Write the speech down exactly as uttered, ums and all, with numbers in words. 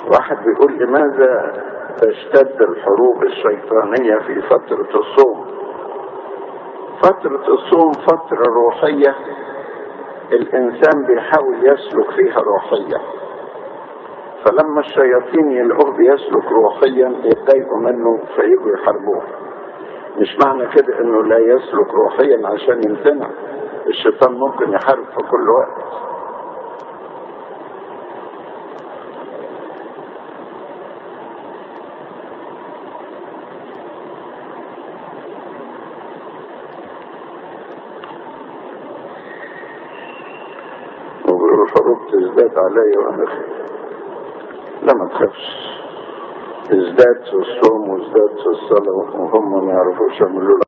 واحد بيقول لماذا تشتد الحروب الشيطانية في فترة الصوم؟ فترة الصوم فترة روحية الإنسان بيحاول يسلك فيها روحيا، فلما الشياطين يلاقوه بيسلك روحيا يتضايقوا منه فيجوا يحاربوه. مش معنى كده انه لا يسلك روحيا عشان يمتنع، الشيطان ممكن يحارب في كل وقت. الحروب تزداد علي وانا خير. لا ما تخافش، ازداد في الصوم وازداد في الصلاة وهم ما يعرفوش يعملوا